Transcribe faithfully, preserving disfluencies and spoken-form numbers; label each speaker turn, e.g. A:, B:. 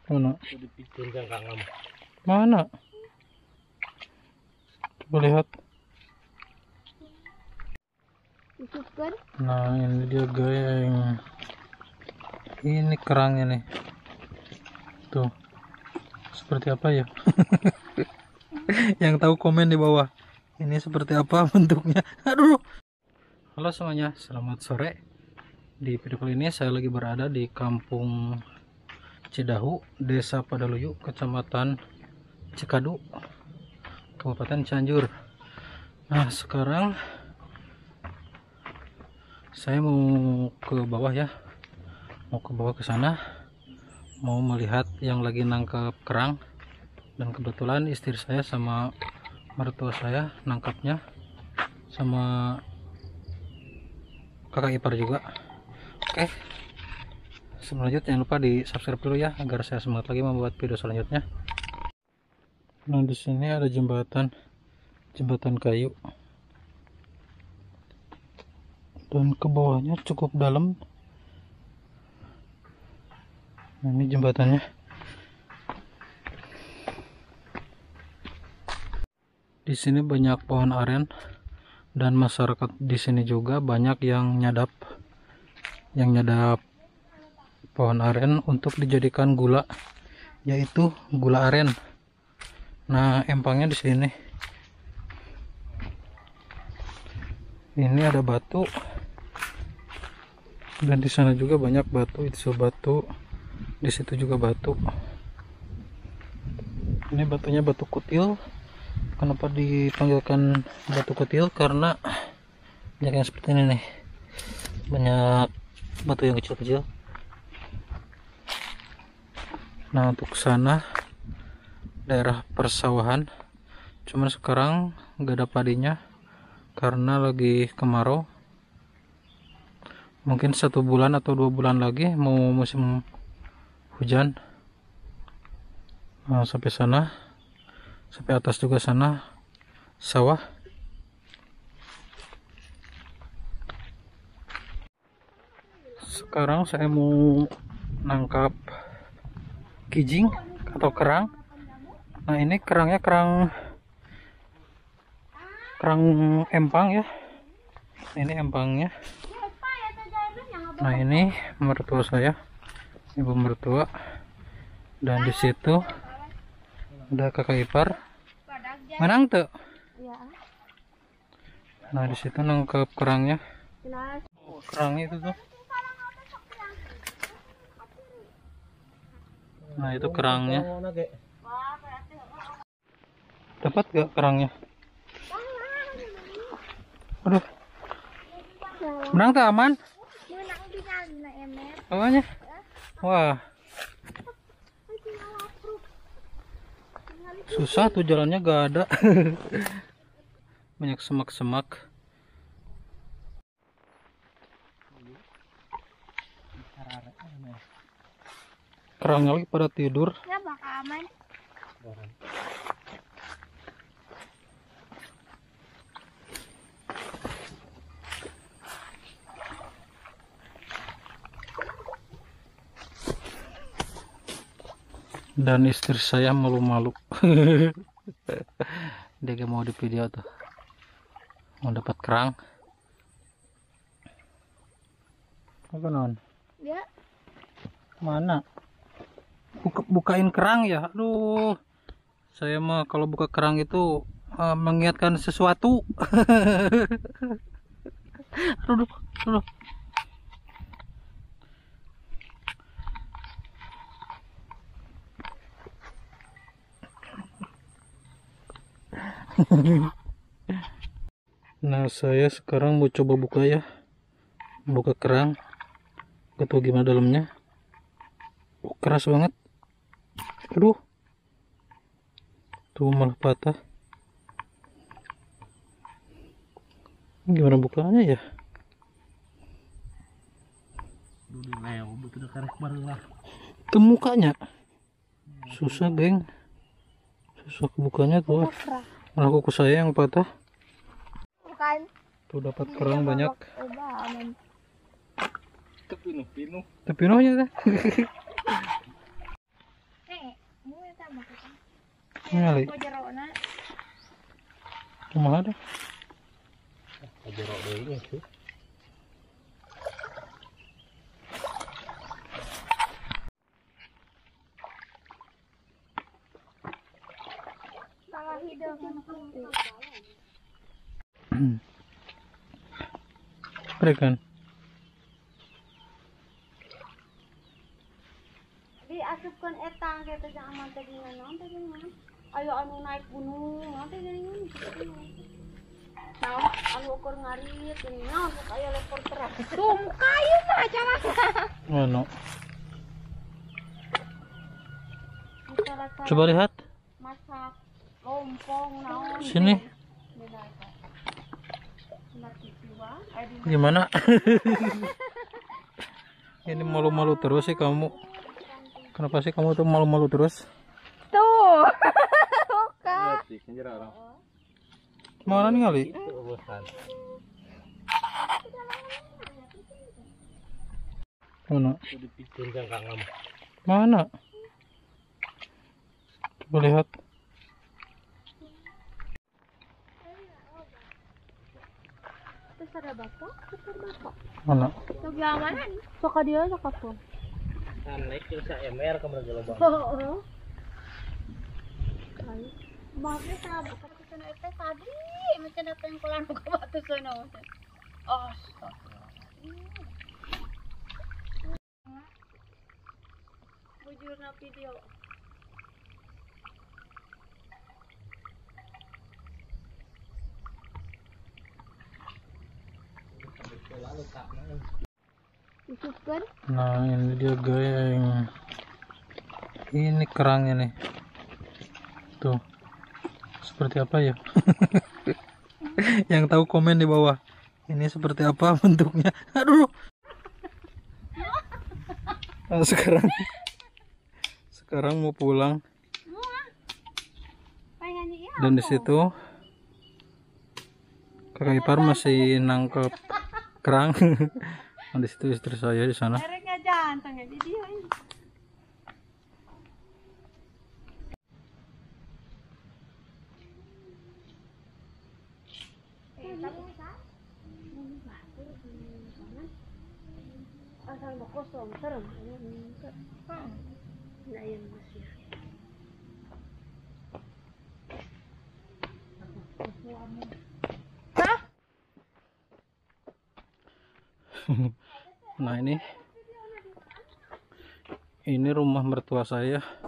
A: Mana? Mana? Coba lihat. Nah, ini dia geng. Ini kerangnya nih. Tuh. Seperti apa ya? Yang tahu komen di bawah. Ini seperti apa bentuknya? Aduh. Halo semuanya, selamat sore. Di video kali ini saya lagi berada di Kampung Cidahu, Desa Padaluyu, Kecamatan Cikadu, Kabupaten Cianjur. Nah, sekarang saya mau ke bawah ya. Mau ke bawah ke sana. Mau melihat yang lagi nangkap kerang. Dan kebetulan istri saya sama mertua saya nangkapnya, sama kakak ipar juga. Oke, selanjutnya jangan lupa di subscribe dulu ya, agar saya semangat lagi membuat video selanjutnya. Nah, di sini ada jembatan jembatan kayu, dan ke bawahnya cukup dalam. Nah, ini jembatannya. Di sini banyak pohon aren, dan masyarakat di sini juga banyak yang nyadap yang nyadap pohon aren untuk dijadikan gula, yaitu gula aren. Nah, empangnya di sini. Ini ada batu, dan di sana juga banyak batu. Itu batu, di situ juga batu. Ini batunya batu kutil. Kenapa dipanggilkan batu kutil? Karena banyak yang seperti ini nih, banyak batu yang kecil-kecil. Nah, untuk sana daerah persawahan, cuman sekarang nggak ada padinya karena lagi kemarau. Mungkin satu bulan atau dua bulan lagi mau musim hujan. Nah, sampai sana, sampai atas juga sana sawah. Sekarang saya mau nangkap kijing atau kerang. Nah, ini kerangnya kerang kerang empang ya. Ini empangnya. Nah, ini mertua saya, ibu mertua, dan di situ ada kakak ipar. Menang tuh. Nah, di situ nangkep kerangnya. Oh, kerangnya itu tuh. Nah, itu kerangnya. Dapat gak kerangnya? Aduh. Menang tuh, aman? Apanya? Wah. Susah tuh jalannya, gak ada. Banyak semak-semak. Kerangnya lagi pada tidur.
B: Ya, bakal aman.
A: Dan istri saya malu-malu. Dia gak mau di video tuh, mau dapat kerang. Apa non?
B: Ya.
A: Mana? Buka, bukain kerang ya. Aduh, saya mah kalau buka kerang itu uh, mengingatkan sesuatu. Aduh, aduh. Nah, saya sekarang mau coba buka ya, buka kerang. Gak tahu gimana dalamnya. Oh, keras banget. Aduh, tuh malah patah. Gimana bukanya ya? Ke mukanya susah, geng. Susah kebukanya tuh. Malah kuku saya yang patah.
B: Bukan.
A: Tuh dapat kerang banyak.
C: Tepinuh-pinuh.
A: Tepinuhnya teh. Ngali. Kumaha dah.
C: Jeruk deui tuh.
B: Tangan hidung.
A: Berikan.
B: Diasupkan etang kayak teh aman teh gimana nanti gimana. Ayo anu naik gunung nanti gini nah, anu ukur ngarit ini naon kayak lepor teras. Tum kayu mah cara.
A: Mana? Coba lihat.
B: Masak lompong naon.
A: Sini. Gimana? Ini malu-malu terus sih kamu. Kenapa sih kamu tuh malu-malu terus?
B: Tuh.
A: Mana nih kali? Mana? Mana? Coba lihat.
B: Terus ada bapak, terus ada bapak.
A: Mana?
B: Sebelah mana nih? Sok dia sok aku.
C: Naik ke M R kamar gelombang.
B: Oh. Kayu. Maafnya sabu ka sana eta tadi, macam datang kulan ka batu sana. Oh. Bujurna video. Isupkan.
A: Nah ini dia geng. Ini kerangnya nih. Tuh. Seperti apa ya? Yang tahu komen di bawah. Ini seperti apa bentuknya? Aduh. Nah, sekarang sekarang mau pulang. Dan di situ kakak ipar masih nangkep kerang. Nah, di situ istri saya di sana.
B: Asal mau kosong serem. Nah, yang masih.
A: Nah ini ini rumah mertua saya.